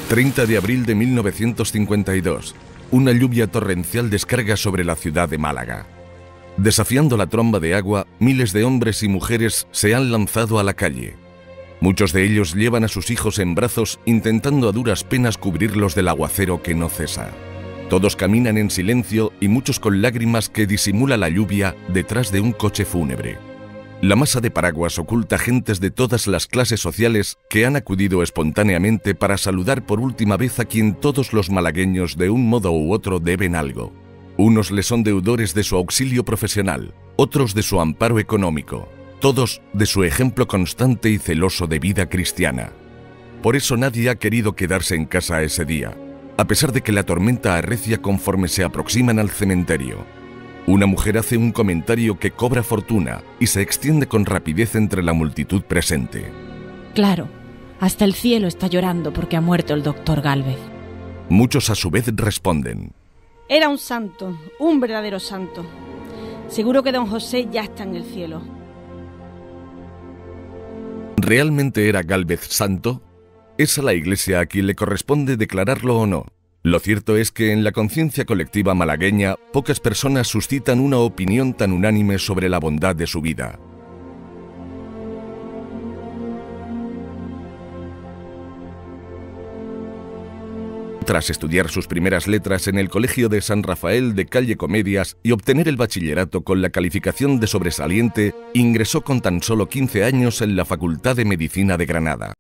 30 de abril de 1952. Una lluvia torrencial descarga sobre la ciudad de Málaga. Desafiando la tromba de agua, miles de hombres y mujeres se han lanzado a la calle. Muchos de ellos llevan a sus hijos en brazos, intentando a duras penas cubrirlos del aguacero que no cesa. Todos caminan en silencio y muchos con lágrimas que disimula la lluvia detrás de un coche fúnebre. La masa de paraguas oculta gentes de todas las clases sociales que han acudido espontáneamente para saludar por última vez a quien todos los malagueños de un modo u otro deben algo. Unos le son deudores de su auxilio profesional, otros de su amparo económico, todos de su ejemplo constante y celoso de vida cristiana. Por eso nadie ha querido quedarse en casa ese día, a pesar de que la tormenta arrecia conforme se aproximan al cementerio. Una mujer hace un comentario que cobra fortuna y se extiende con rapidez entre la multitud presente. Claro, hasta el cielo está llorando porque ha muerto el doctor Gálvez. Muchos a su vez responden. Era un santo, un verdadero santo. Seguro que don José ya está en el cielo. ¿Realmente era Gálvez santo? Es a la Iglesia a quien le corresponde declararlo o no. Lo cierto es que en la conciencia colectiva malagueña, pocas personas suscitan una opinión tan unánime sobre la bondad de su vida. Tras estudiar sus primeras letras en el Colegio de San Rafael de Calle Comedias y obtener el bachillerato con la calificación de sobresaliente, ingresó con tan solo 15 años en la Facultad de Medicina de Granada.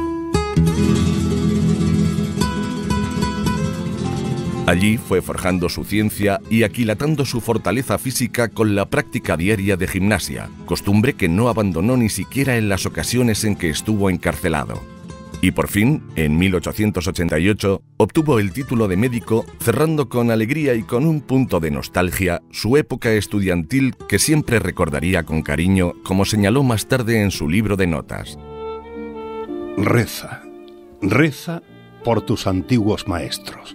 Allí fue forjando su ciencia y aquilatando su fortaleza física con la práctica diaria de gimnasia, costumbre que no abandonó ni siquiera en las ocasiones en que estuvo encarcelado. Y por fin, en 1888, obtuvo el título de médico, cerrando con alegría y con un punto de nostalgia su época estudiantil que siempre recordaría con cariño, como señaló más tarde en su libro de notas. Reza, reza por tus antiguos maestros.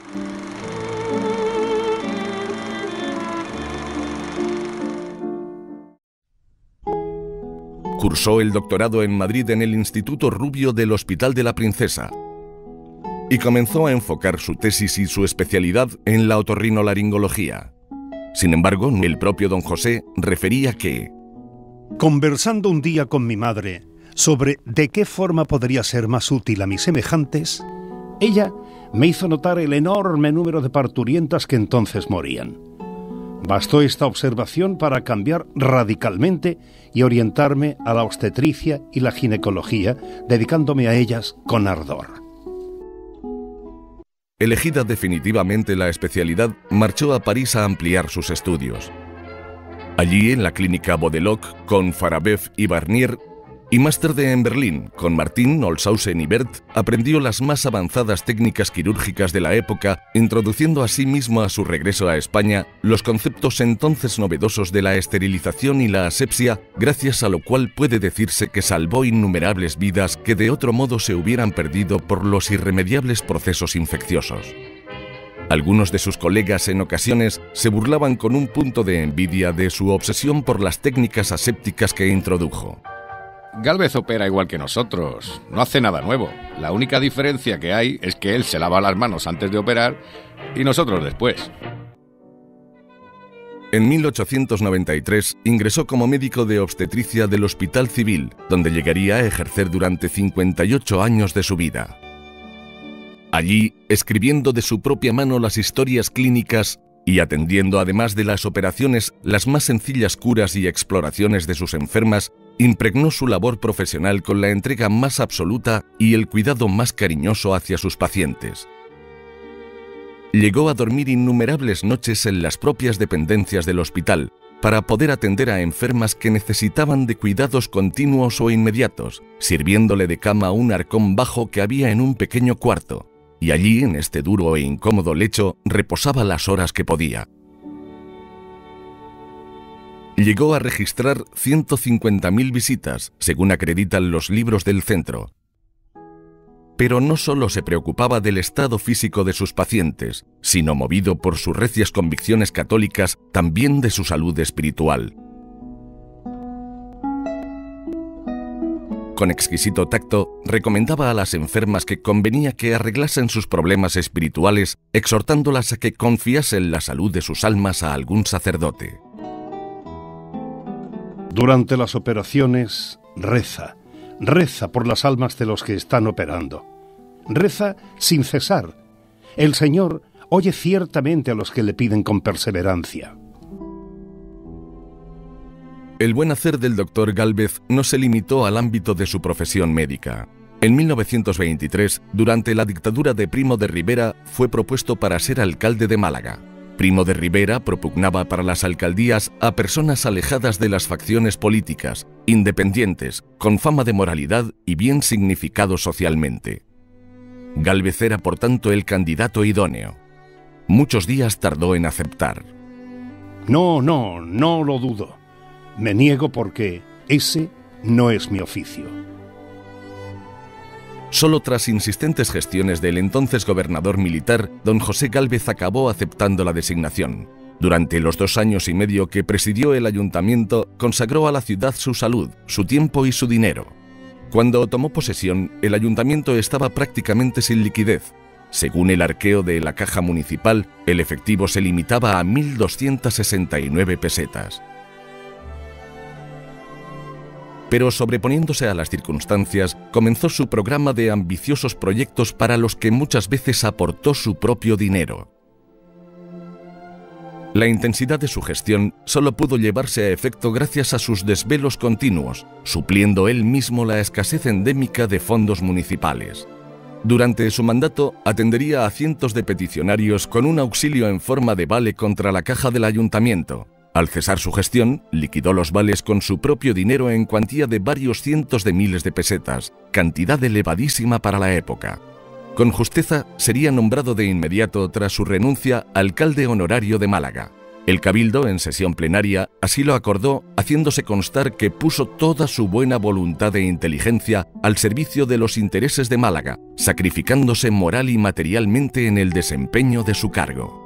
Cursó el doctorado en Madrid en el Instituto Rubio del Hospital de la Princesa y comenzó a enfocar su tesis y su especialidad en la otorrinolaringología. Sin embargo, el propio don José refería que... Conversando un día con mi madre sobre de qué forma podría ser más útil a mis semejantes, ella me hizo notar el enorme número de parturientas que entonces morían. Bastó esta observación para cambiar radicalmente y orientarme a la obstetricia y la ginecología, dedicándome a ellas con ardor. Elegida definitivamente la especialidad, marchó a París a ampliar sus estudios. Allí, en la clínica Baudeloc, con Farabeuf y Barnier, y más tarde en Berlín, con Martin, Olshausen y Bert, aprendió las más avanzadas técnicas quirúrgicas de la época, introduciendo asimismo a su regreso a España los conceptos entonces novedosos de la esterilización y la asepsia, gracias a lo cual puede decirse que salvó innumerables vidas que de otro modo se hubieran perdido por los irremediables procesos infecciosos. Algunos de sus colegas en ocasiones se burlaban con un punto de envidia de su obsesión por las técnicas asépticas que introdujo. Gálvez opera igual que nosotros, no hace nada nuevo. La única diferencia que hay es que él se lava las manos antes de operar y nosotros después. En 1893 ingresó como médico de obstetricia del Hospital Civil, donde llegaría a ejercer durante 58 años de su vida. Allí, escribiendo de su propia mano las historias clínicas y atendiendo además de las operaciones las más sencillas curas y exploraciones de sus enfermas, impregnó su labor profesional con la entrega más absoluta y el cuidado más cariñoso hacia sus pacientes. Llegó a dormir innumerables noches en las propias dependencias del hospital para poder atender a enfermas que necesitaban de cuidados continuos o inmediatos, sirviéndole de cama un arcón bajo que había en un pequeño cuarto, y allí, en este duro e incómodo lecho, reposaba las horas que podía. Llegó a registrar 150.000 visitas, según acreditan los libros del centro. Pero no solo se preocupaba del estado físico de sus pacientes, sino, movido por sus recias convicciones católicas, también de su salud espiritual. Con exquisito tacto, recomendaba a las enfermas que convenía que arreglasen sus problemas espirituales, exhortándolas a que confiasen la salud de sus almas a algún sacerdote. Durante las operaciones, reza por las almas de los que están operando. Reza sin cesar. El Señor oye ciertamente a los que le piden con perseverancia. El buen hacer del doctor Gálvez no se limitó al ámbito de su profesión médica. En 1923, durante la dictadura de Primo de Rivera, fue propuesto para ser alcalde de Málaga. Primo de Rivera propugnaba para las alcaldías a personas alejadas de las facciones políticas, independientes, con fama de moralidad y bien significados socialmente. Gálvez era, por tanto, el candidato idóneo. Muchos días tardó en aceptar. No lo dudo. Me niego porque ese no es mi oficio. Solo tras insistentes gestiones del entonces gobernador militar, don José Gálvez acabó aceptando la designación. Durante los 2 años y medio que presidió el ayuntamiento, consagró a la ciudad su salud, su tiempo y su dinero. Cuando tomó posesión, el ayuntamiento estaba prácticamente sin liquidez. Según el arqueo de la caja municipal, el efectivo se limitaba a 1.269 pesetas. Pero sobreponiéndose a las circunstancias, comenzó su programa de ambiciosos proyectos para los que muchas veces aportó su propio dinero. La intensidad de su gestión solo pudo llevarse a efecto gracias a sus desvelos continuos, supliendo él mismo la escasez endémica de fondos municipales. Durante su mandato atendería a cientos de peticionarios con un auxilio en forma de vale contra la caja del ayuntamiento. Al cesar su gestión, liquidó los vales con su propio dinero en cuantía de varios cientos de miles de pesetas, cantidad elevadísima para la época. Con justeza sería nombrado de inmediato tras su renuncia alcalde honorario de Málaga. El Cabildo, en sesión plenaria, así lo acordó, haciéndose constar que puso toda su buena voluntad e inteligencia al servicio de los intereses de Málaga, sacrificándose moral y materialmente en el desempeño de su cargo.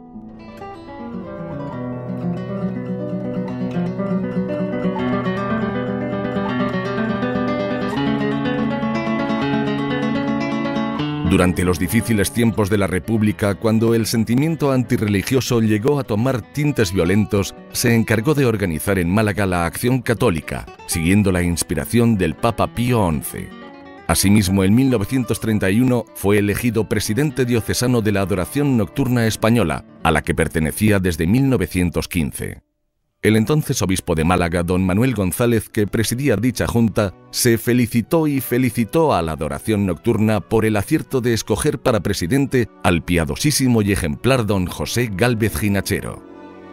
Durante los difíciles tiempos de la República, cuando el sentimiento antirreligioso llegó a tomar tintes violentos, se encargó de organizar en Málaga la Acción Católica, siguiendo la inspiración del Papa Pío XI. Asimismo, en 1931 fue elegido presidente diocesano de la Adoración Nocturna Española, a la que pertenecía desde 1915. El entonces obispo de Málaga, don Manuel González, que presidía dicha junta, se felicitó y felicitó a la Adoración Nocturna por el acierto de escoger para presidente al piadosísimo y ejemplar don José Gálvez Ginachero.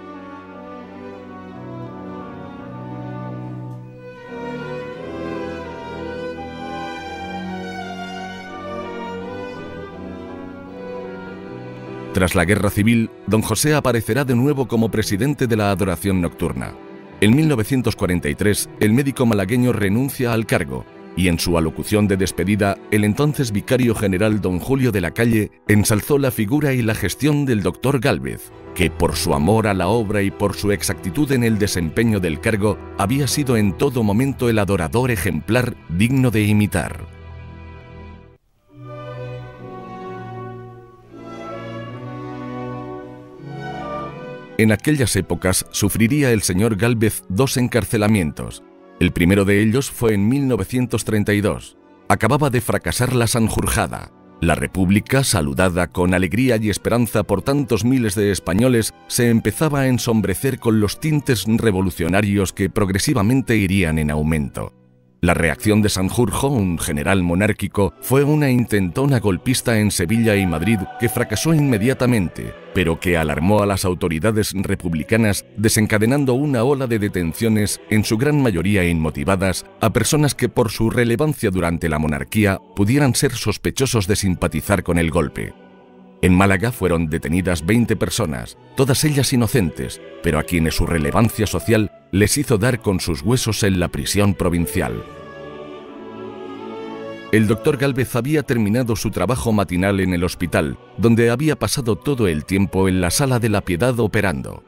Tras la Guerra Civil, don José aparecerá de nuevo como presidente de la Adoración Nocturna. En 1943, el médico malagueño renuncia al cargo y en su alocución de despedida, el entonces vicario general don Julio de la Calle ensalzó la figura y la gestión del doctor Gálvez, que por su amor a la obra y por su exactitud en el desempeño del cargo había sido en todo momento el adorador ejemplar digno de imitar. En aquellas épocas sufriría el señor Gálvez 2 encarcelamientos. El primero de ellos fue en 1932. Acababa de fracasar la Sanjurjada. La República, saludada con alegría y esperanza por tantos miles de españoles, se empezaba a ensombrecer con los tintes revolucionarios que progresivamente irían en aumento. La reacción de Sanjurjo, un general monárquico, fue una intentona golpista en Sevilla y Madrid que fracasó inmediatamente, pero que alarmó a las autoridades republicanas, desencadenando una ola de detenciones, en su gran mayoría inmotivadas, a personas que por su relevancia durante la monarquía pudieran ser sospechosos de simpatizar con el golpe. En Málaga fueron detenidas 20 personas, todas ellas inocentes, pero a quienes su relevancia social les hizo dar con sus huesos en la prisión provincial. El doctor Gálvez había terminado su trabajo matinal en el hospital, donde había pasado todo el tiempo en la Sala de la Piedad operando.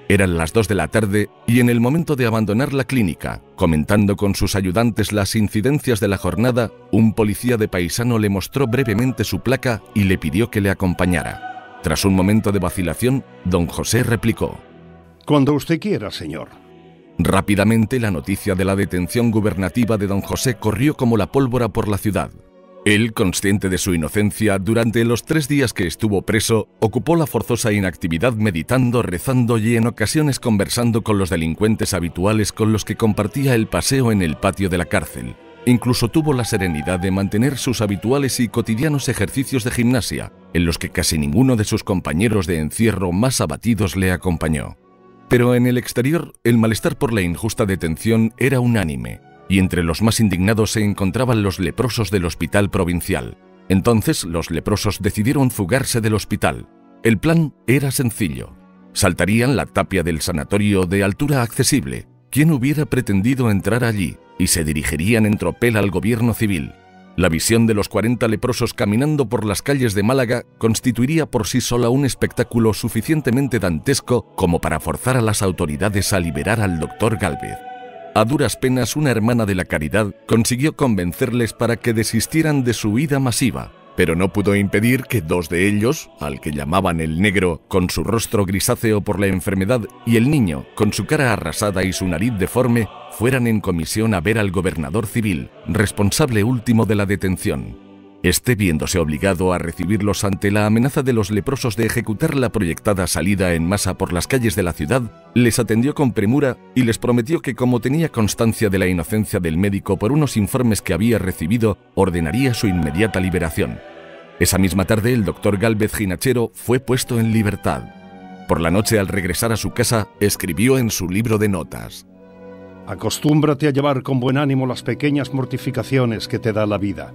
Eran las 2 de la tarde y en el momento de abandonar la clínica, comentando con sus ayudantes las incidencias de la jornada, un policía de paisano le mostró brevemente su placa y le pidió que le acompañara. Tras un momento de vacilación, don José replicó: Cuando usted quiera, señor. Rápidamente la noticia de la detención gubernativa de don José corrió como la pólvora por la ciudad. Él, consciente de su inocencia, durante los 3 días que estuvo preso, ocupó la forzosa inactividad meditando, rezando y en ocasiones conversando con los delincuentes habituales con los que compartía el paseo en el patio de la cárcel. Incluso tuvo la serenidad de mantener sus habituales y cotidianos ejercicios de gimnasia, en los que casi ninguno de sus compañeros de encierro más abatidos le acompañó. Pero en el exterior, el malestar por la injusta detención era unánime, y entre los más indignados se encontraban los leprosos del hospital provincial. Entonces los leprosos decidieron fugarse del hospital. El plan era sencillo. Saltarían la tapia del sanatorio de altura accesible. ¿Quién hubiera pretendido entrar allí? Y se dirigirían en tropel al gobierno civil. La visión de los 40 leprosos caminando por las calles de Málaga constituiría por sí sola un espectáculo suficientemente dantesco como para forzar a las autoridades a liberar al doctor Gálvez. A duras penas, una hermana de la caridad consiguió convencerles para que desistieran de su huida masiva, pero no pudo impedir que 2 de ellos, al que llamaban el negro, con su rostro grisáceo por la enfermedad, y el niño, con su cara arrasada y su nariz deforme, fueran en comisión a ver al gobernador civil, responsable último de la detención. Este, viéndose obligado a recibirlos ante la amenaza de los leprosos de ejecutar la proyectada salida en masa por las calles de la ciudad, les atendió con premura y les prometió que, como tenía constancia de la inocencia del médico por unos informes que había recibido, ordenaría su inmediata liberación. Esa misma tarde, el doctor Gálvez Ginachero fue puesto en libertad. Por la noche, al regresar a su casa, escribió en su libro de notas: Acostúmbrate a llevar con buen ánimo las pequeñas mortificaciones que te da la vida.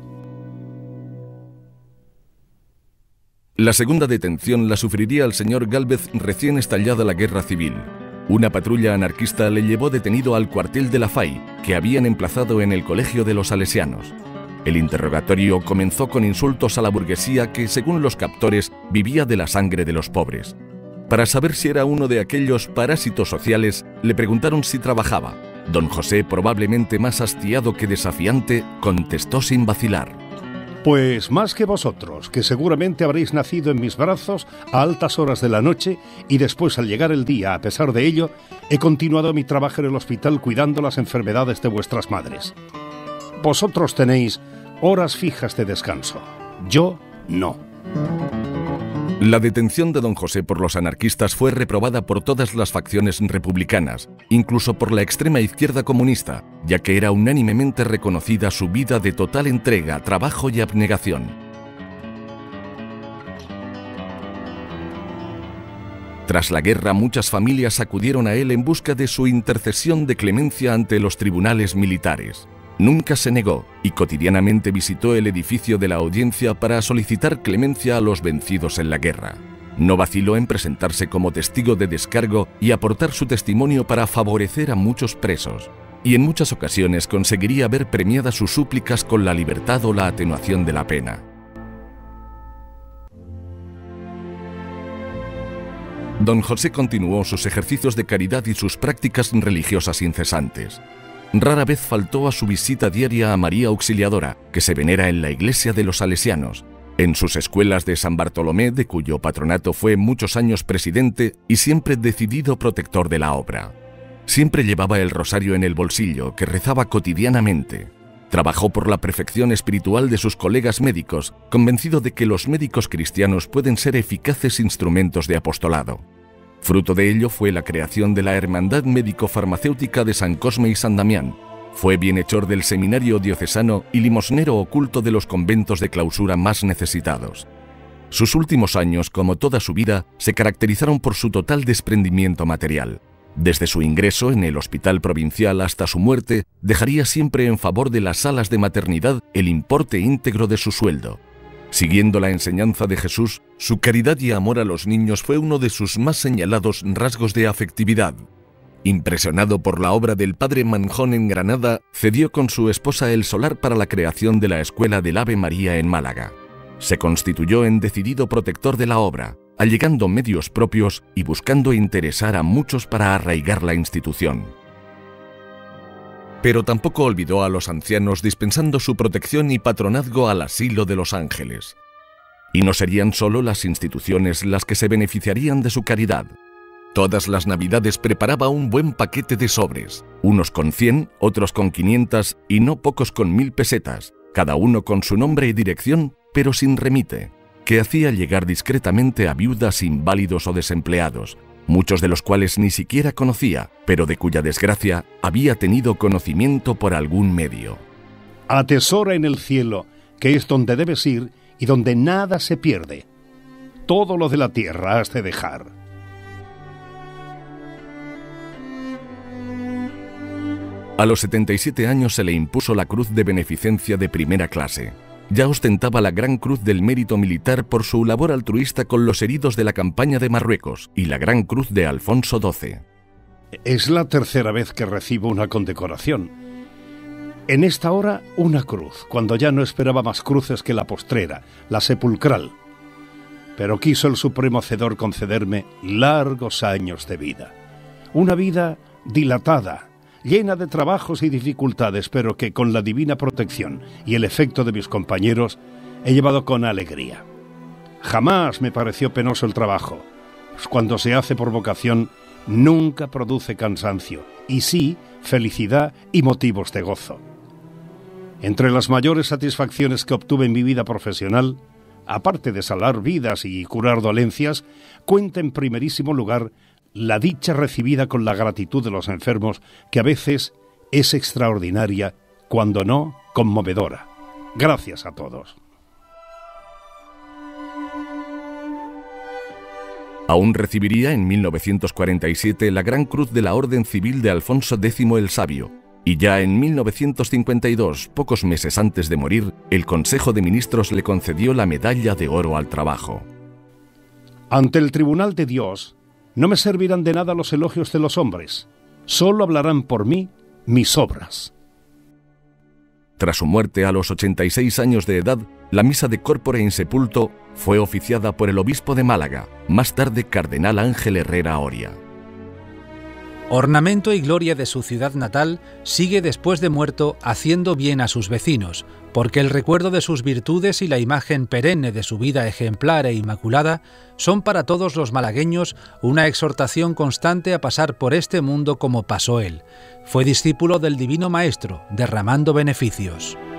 La segunda detención la sufriría el señor Gálvez recién estallada la guerra civil. Una patrulla anarquista le llevó detenido al cuartel de la FAI, que habían emplazado en el colegio de los salesianos. El interrogatorio comenzó con insultos a la burguesía que, según los captores, vivía de la sangre de los pobres. Para saber si era uno de aquellos parásitos sociales, le preguntaron si trabajaba. Don José, probablemente más hastiado que desafiante, contestó sin vacilar: Pues más que vosotros, que seguramente habréis nacido en mis brazos a altas horas de la noche y después, al llegar el día, a pesar de ello, he continuado mi trabajo en el hospital cuidando las enfermedades de vuestras madres. Vosotros tenéis horas fijas de descanso. Yo no. La detención de don José por los anarquistas fue reprobada por todas las facciones republicanas, incluso por la extrema izquierda comunista, ya que era unánimemente reconocida su vida de total entrega, trabajo y abnegación. Tras la guerra, muchas familias acudieron a él en busca de su intercesión de clemencia ante los tribunales militares. Nunca se negó y cotidianamente visitó el edificio de la audiencia para solicitar clemencia a los vencidos en la guerra. No vaciló en presentarse como testigo de descargo y aportar su testimonio para favorecer a muchos presos. Y en muchas ocasiones conseguiría ver premiadas sus súplicas con la libertad o la atenuación de la pena. Don José continuó sus ejercicios de caridad y sus prácticas religiosas incesantes. Rara vez faltó a su visita diaria a María Auxiliadora, que se venera en la iglesia de los salesianos, en sus escuelas de San Bartolomé, de cuyo patronato fue muchos años presidente y siempre decidido protector de la obra. Siempre llevaba el rosario en el bolsillo, que rezaba cotidianamente. Trabajó por la perfección espiritual de sus colegas médicos, convencido de que los médicos cristianos pueden ser eficaces instrumentos de apostolado. Fruto de ello fue la creación de la Hermandad Médico-Farmacéutica de San Cosme y San Damián. Fue bienhechor del seminario diocesano y limosnero oculto de los conventos de clausura más necesitados. Sus últimos años, como toda su vida, se caracterizaron por su total desprendimiento material. Desde su ingreso en el hospital provincial hasta su muerte, dejaría siempre en favor de las salas de maternidad el importe íntegro de su sueldo. Siguiendo la enseñanza de Jesús, su caridad y amor a los niños fue uno de sus más señalados rasgos de afectividad. Impresionado por la obra del padre Manjón en Granada, cedió con su esposa el solar para la creación de la Escuela del Ave María en Málaga. Se constituyó en decidido protector de la obra, allegando medios propios y buscando interesar a muchos para arraigar la institución. Pero tampoco olvidó a los ancianos, dispensando su protección y patronazgo al Asilo de los Ángeles. Y no serían solo las instituciones las que se beneficiarían de su caridad. Todas las Navidades preparaba un buen paquete de sobres, unos con 100, otros con 500 y no pocos con 1000 pesetas, cada uno con su nombre y dirección, pero sin remite, que hacía llegar discretamente a viudas, inválidos o desempleados, muchos de los cuales ni siquiera conocía, pero de cuya desgracia había tenido conocimiento por algún medio. Atesora en el cielo, que es donde debes ir y donde nada se pierde. Todo lo de la tierra has de dejar. A los 77 años se le impuso la Cruz de Beneficencia de primera clase. Ya ostentaba la Gran Cruz del Mérito Militar por su labor altruista con los heridos de la campaña de Marruecos y la Gran Cruz de Alfonso XII. Es la tercera vez que recibo una condecoración. En esta hora, una cruz, cuando ya no esperaba más cruces que la postrera, la sepulcral. Pero quiso el Supremo Hacedor concederme largos años de vida. Una vida dilatada, llena de trabajos y dificultades, pero que con la divina protección y el efecto de mis compañeros he llevado con alegría. Jamás me pareció penoso el trabajo, pues cuando se hace por vocación nunca produce cansancio, y sí felicidad y motivos de gozo. Entre las mayores satisfacciones que obtuve en mi vida profesional, aparte de salvar vidas y curar dolencias, cuenta en primerísimo lugar la dicha recibida con la gratitud de los enfermos, que a veces es extraordinaria, cuando no, conmovedora. Gracias a todos. Aún recibiría en 1947 la Gran Cruz de la Orden Civil de Alfonso X el Sabio, y ya en 1952, pocos meses antes de morir, el Consejo de Ministros le concedió la Medalla de Oro al Trabajo. Ante el Tribunal de Dios, no me servirán de nada los elogios de los hombres, solo hablarán por mí mis obras. Tras su muerte a los 86 años de edad, la misa de Corpore Insepulto fue oficiada por el obispo de Málaga, más tarde cardenal Ángel Herrera Oria. Ornamento y gloria de su ciudad natal, sigue después de muerto haciendo bien a sus vecinos, porque el recuerdo de sus virtudes y la imagen perenne de su vida ejemplar e inmaculada son para todos los malagueños una exhortación constante a pasar por este mundo como pasó él. Fue discípulo del Divino Maestro, derramando beneficios.